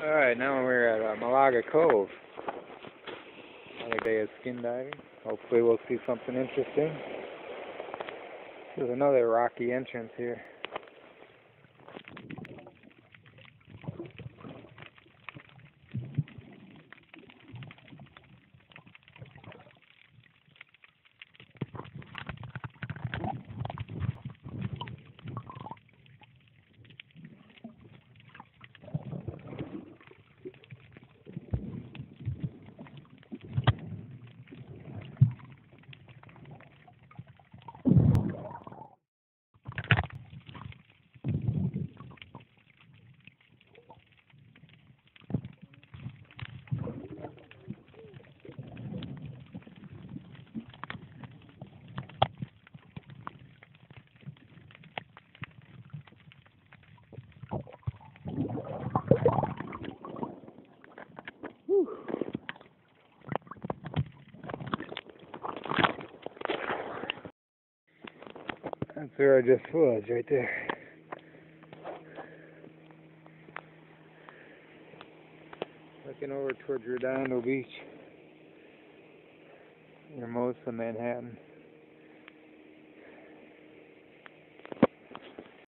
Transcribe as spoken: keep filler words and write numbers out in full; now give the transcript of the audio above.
Alright, now we're at uh, MALAGA COVE. Another day of skin diving. Hopefully we'll see something interesting. There's another rocky entrance here. That's where I just was, right there. Looking over towards Redondo Beach, near most of Manhattan.